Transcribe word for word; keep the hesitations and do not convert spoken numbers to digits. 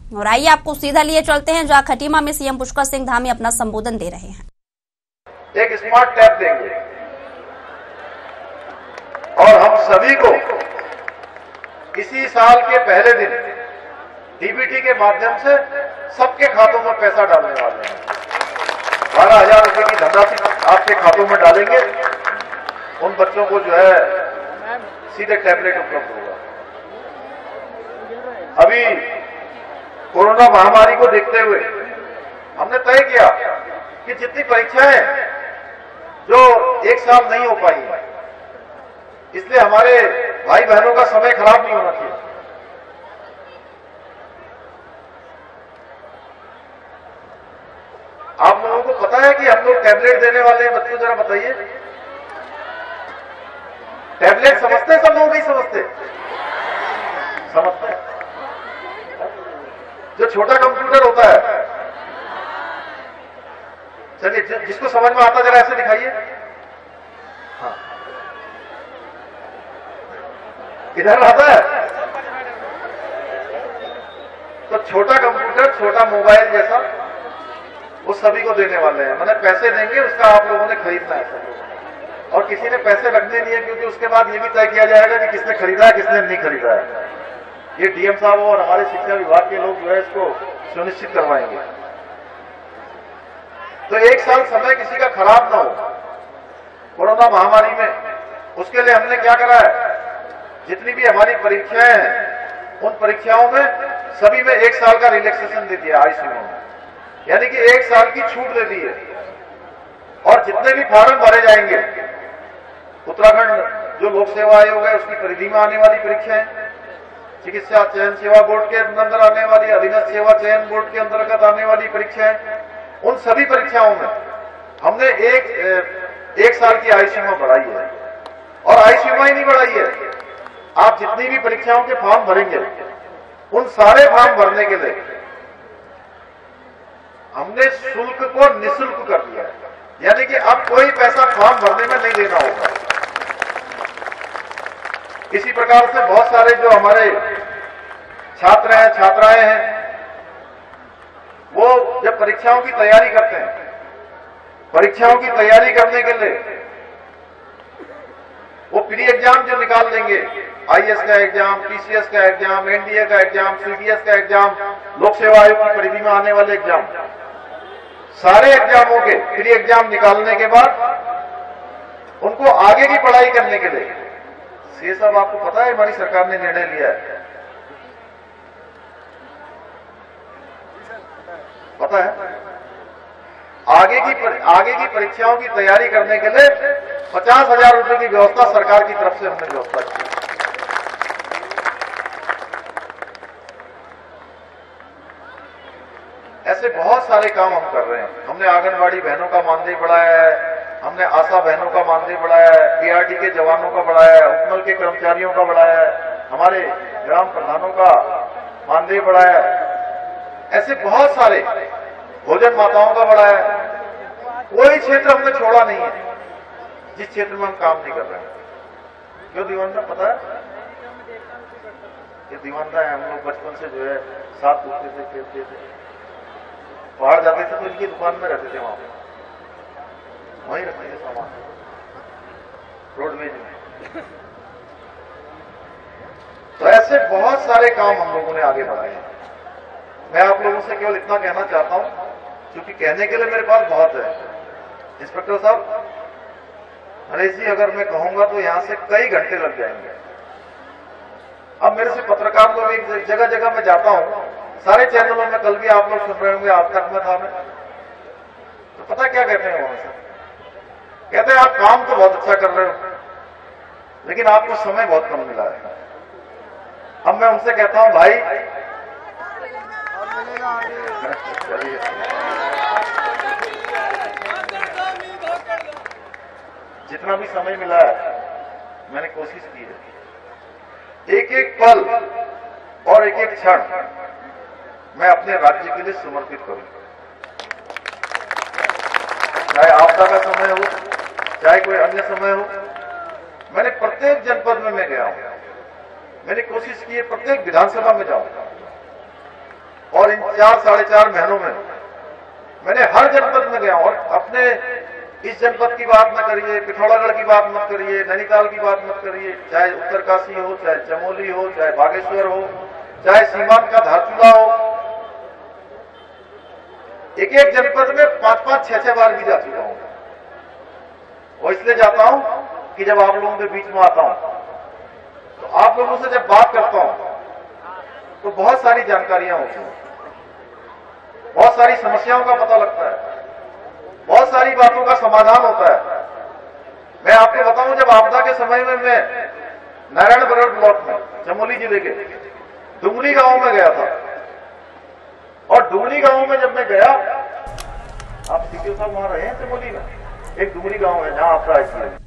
और आइए आपको सीधा लिए चलते हैं जहां खटीमा में सीएम पुष्कर सिंह धामी अपना संबोधन दे रहे हैं। एक स्मार्ट टैब देंगे और हम सभी को इसी साल के पहले दिन डीबीटी के माध्यम से सबके खातों में पैसा डालने वाले हैं। बारह हजार रुपए की धनराशि आपके खातों में डालेंगे। उन बच्चों को जो है सीधे टैबलेट उपलब्ध होगा। अभी कोरोना महामारी को देखते हुए हमने तय किया कि जितनी परीक्षाएं जो एक साल नहीं हो पाई, इसलिए हमारे भाई बहनों का समय खराब नहीं होना चाहिए। आप लोगों को पता है कि हम लोग टैबलेट देने वाले हैं बच्चों, जरा बताइए। टैबलेट समझते हैं सब लोग? नहीं समझते? समझते हैं। जो छोटा कंप्यूटर होता है, चलिए जिसको समझ में आता जरा ऐसे दिखाइए। हाँ, इधर आता है। तो छोटा कंप्यूटर, छोटा मोबाइल जैसा, वो सभी को देने वाले हैं। मैंने पैसे देंगे, उसका आप लोगों ने खरीदना है। और किसी ने पैसे रखने नहीं है, क्योंकि उसके बाद ये भी तय किया जाएगा कि किसने खरीदा है किसने नहीं खरीदा है। ये डीएम साहब और हमारे शिक्षा विभाग के लोग जो है इसको सुनिश्चित करवाएंगे। तो एक साल समय किसी का खराब ना हो कोरोना महामारी में, उसके लिए हमने क्या करा है, जितनी भी हमारी परीक्षाएं हैं उन परीक्षाओं में सभी में एक साल का रिलैक्सेशन दे दिया आईसीयू में, यानी कि एक साल की छूट दे दी है। और जितने भी फॉर्म भरे जाएंगे, उत्तराखंड जो लोक सेवा आयोग है उसकी परिधि में आने वाली परीक्षाएं, चिकित्सा चयन सेवा बोर्ड के अंदर आने वाली, अधीनस्थ सेवा चयन बोर्ड के अंतर्गत आने वाली परीक्षाएं, उन सभी परीक्षाओं में हमने एक एक साल की आयु सीमा बढ़ाई है। और आयु सीमा ही नहीं बढ़ाई है, आप जितनी भी परीक्षाओं के फॉर्म भरेंगे उन सारे फॉर्म भरने के लिए हमने शुल्क को निःशुल्क कर दिया है, यानी कि अब कोई पैसा फॉर्म भरने में नहीं देना होगा। इसी प्रकार से बहुत सारे जो हमारे छात्र हैं, छात्राएं हैं, वो जब परीक्षाओं की तैयारी करते हैं, परीक्षाओं की तैयारी करने के लिए वो प्री एग्जाम जो निकाल लेंगे, आईएएस का एग्जाम, पीसीएस का एग्जाम, एनडीए का एग्जाम, सीडीएस का एग्जाम, लोक सेवा आयोग की परिधि में आने वाले एग्जाम, सारे एग्जामों के प्री एग्जाम निकालने के बाद उनको आगे की पढ़ाई करने के लिए, ये सब आपको पता है हमारी सरकार ने निर्णय लिया है, पता है। आगे की पर, आगे की परीक्षाओं की तैयारी करने के लिए पचास हजार रुपए की व्यवस्था सरकार की तरफ से हमने व्यवस्था की। ऐसे बहुत सारे काम हम कर रहे हैं। हमने आंगनबाड़ी बहनों का मानदेय बढ़ाया है, हमने आशा बहनों का मानदेय बढ़ाया है, पीआरडी के जवानों का बढ़ाया है, उपमल के कर्मचारियों का बढ़ाया है, हमारे ग्राम प्रधानों का मानदेय बढ़ाया है। ऐसे बहुत सारे, भोजन माताओं का बढ़ाया है। कोई क्षेत्र हमने छोड़ा नहीं है जिस क्षेत्र में हम काम नहीं कर रहे हैं। क्यों दीवानदा, पता है ये दीवानदा है। हम लोग बचपन से जो है साथ उठते थे, खेलते थे, बाहर जाते थे तो इनकी दुकान में रहते थे, वहां वहीं रखते थे सामान रोडवेज में। तो ऐसे बहुत सारे काम हम लोगों ने आगे बढ़ाए हैं। मैं आप लोगों से केवल इतना कहना चाहता हूं, क्योंकि कहने के लिए मेरे पास बहुत है। इंस्पेक्टर साहब, नरेश जी, अगर मैं कहूंगा तो यहां से कई घंटे लग जाएंगे। अब मेरे से पत्रकार लोग एक जगह जगह में जाता हूं, सारे चैनलों में, कल भी आप लोग सुन रहे होंगे, आज तक में था मैं, तो पता क्या कहते हैं वहां से? कहते हैं आप काम तो बहुत अच्छा कर रहे हो, लेकिन आपको समय बहुत कम मिला है। अब मैं उनसे कहता हूं, भाई जितना भी समय मिला है मैंने कोशिश की है, एक एक पल और एक एक क्षण मैं अपने राज्य के लिए समर्पित करूं। चाहे आपदा का समय हो, चाहे कोई अन्य समय हो, मैंने प्रत्येक जनपद में मैं गया हूं। मैंने कोशिश की है प्रत्येक विधानसभा में जाऊं, और इन चार साढ़े चार महीनों में मैंने हर जनपद में गया और अपने इस जनपद की बात न करिए, पिथौरागढ़ की बात मत करिए, नैनीताल की बात मत करिए, चाहे उत्तरकाशी हो, चाहे चमोली हो, चाहे बागेश्वर हो, चाहे सीमांत का धारचूला हो, एक एक जनपद में पांच पांच छह छह बार भी जा चुका हूं। और इसलिए जाता हूं कि जब आप लोगों के बीच में आता हूं तो आप लोगों से जब बात करता हूं तो बहुत सारी जानकारियां होती हैं, बहुत सारी समस्याओं का पता लगता है, बहुत सारी बातों का समाधान होता है। मैं आपको बताऊं, जब आपदा के समय में मैं नारायणगढ़ ब्लॉक में चमोली जिले के डुंगरी गांव में गया था और डुंगरी गांव में जब मैं गया, आप सीपीओ साहब वहां रहे हैं चमोली में, एक डुंगरी गांव है जहां आपदा आई थी।